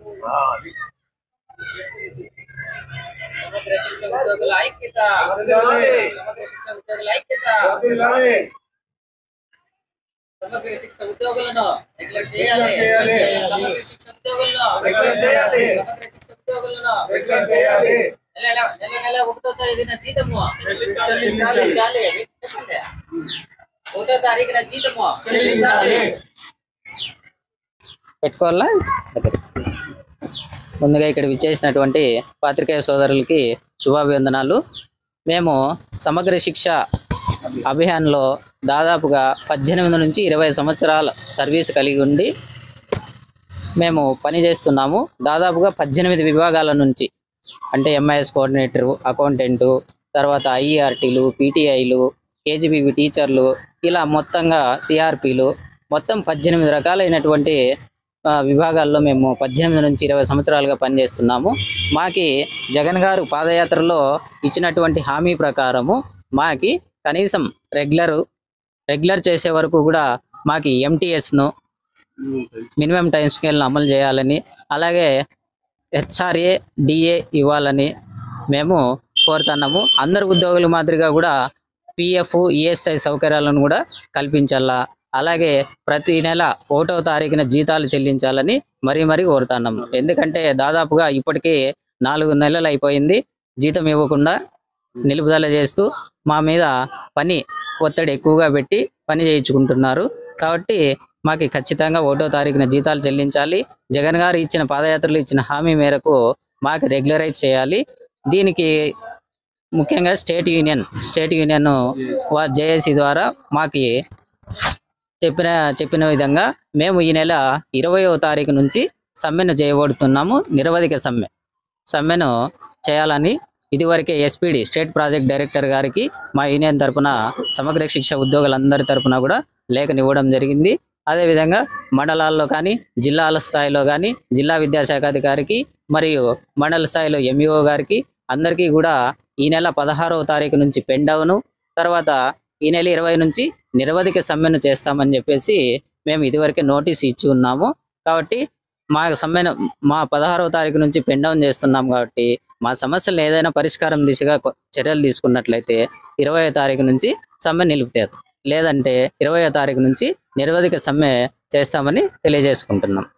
సమగ్ర శిక్ష ఉద్యోగుల ఐక్యత, సమగ్ర శిక్ష ఉద్యోగుల ఐక్యత. సమగ్ర శిక్ష ఉద్యోగులను రెగ్యులర్ చేయాలి. సమగ్ర శిక్ష ఉద్యోగులను రెగ్యులర్ చేయాలి. సమగ్ర శిక్ష ఉద్యోగులను రెగ్యులర్ చేయాలి. నెల 1వ తేదీన జీతము చెల్లించాలి. 1వ తారీఖున జీతము చెల్లించాలి. పెట్టుకోవాలా? ముందుగా ఇక్కడ విచ్చేసినటువంటి పాత్రికేయ సోదరులకి శుభాభివందనాలు. మేము సమగ్ర శిక్ష అభియాన్లో దాదాపుగా 18 నుంచి 20 సంవత్సరాల సర్వీస్ కలిగి ఉండి మేము పనిచేస్తున్నాము. దాదాపుగా 18 విభాగాల నుంచి, అంటే ఎంఐఎస్ కోఆర్డినేటరు, అకౌంటెంటు, తర్వాత ఐఈఆర్టీలు, పీటీఐలు, కేజీబీవి టీచర్లు, ఇలా మొత్తంగా సిఆర్పీలు, మొత్తం 18 రకాలైనటువంటి విభాగాల్లో మేము 18 నుంచి 20 సంవత్సరాలుగా పనిచేస్తున్నాము. మాకి జగన్ గారు పాదయాత్రలో ఇచ్చినటువంటి హామీ ప్రకారము మాకి కనీసం రెగ్యులర్ చేసే వరకు కూడా మాకి ఎంటీఎస్ను, మినిమం టైం స్కేల్ను అమలు చేయాలని, అలాగే హెచ్ఆర్ఏ డిఏ ఇవ్వాలని మేము కోరుతున్నాము. అందరు ఉద్యోగుల మాదిరిగా కూడా పిఎఫ్, ఈఎస్ఐ సౌకర్యాలను కూడా కల్పించాలా. అలాగే ప్రతి నెల 1వ తారీఖున జీతాలు చెల్లించాలని మరీ కోరుతున్నాము. ఎందుకంటే దాదాపుగా ఇప్పటికీ 4 నెలలు అయిపోయింది జీతం ఇవ్వకుండా నిలుపుదల చేస్తూ మా మీద పని ఒత్తిడి ఎక్కువగా పెట్టి పని చేయించుకుంటున్నారు. కాబట్టి మాకు ఖచ్చితంగా 1వ తారీఖున జీతాలు చెల్లించాలి. జగన్ గారు ఇచ్చిన పాదయాత్రలు ఇచ్చిన హామీ మేరకు మాకు రెగ్యులరైజ్ చేయాలి. దీనికి ముఖ్యంగా స్టేట్ యూనియన్ జేఏసీ ద్వారా మాకు చెప్పిన విధంగా మేము ఈ నెల 20వ తారీఖు నుంచి సమ్మెను చేయబడుతున్నాము. నిరవధిక సమ్మెను చేయాలని ఇదివరకే ఎస్పీడి స్టేట్ ప్రాజెక్ట్ డైరెక్టర్ గారికి మా యూనియన్ తరఫున, సమగ్ర శిక్ష ఉద్యోగులందరి తరఫున కూడా లేఖనివ్వడం జరిగింది. అదేవిధంగా మండలాల్లో కానీ, జిల్లాల స్థాయిలో కానీ జిల్లా విద్యాశాఖ అధికారికి మరియు మండల స్థాయిలో ఎంఈఓ గారికి అందరికీ కూడా ఈ నెల 16వ తారీఖు నుంచి పెన్ డౌను, తర్వాత ఈ నెల 20 నుంచి నిరవధిక సమ్మెను చేస్తామని చెప్పేసి మేము ఇదివరకే నోటీస్ ఇచ్చి ఉన్నాము. కాబట్టి మా 16వ తారీఖు నుంచి పెన్ డౌన్ చేస్తున్నాం. కాబట్టి మా సమస్యలు ఏదైనా పరిష్కారం దిశగా చర్యలు తీసుకున్నట్లయితే 20వ తారీఖు నుంచి సమ్మె నిలుపుతారు, లేదంటే 20వ తారీఖు నుంచి నిరవధిక సమ్మె చేస్తామని తెలియజేసుకుంటున్నాం.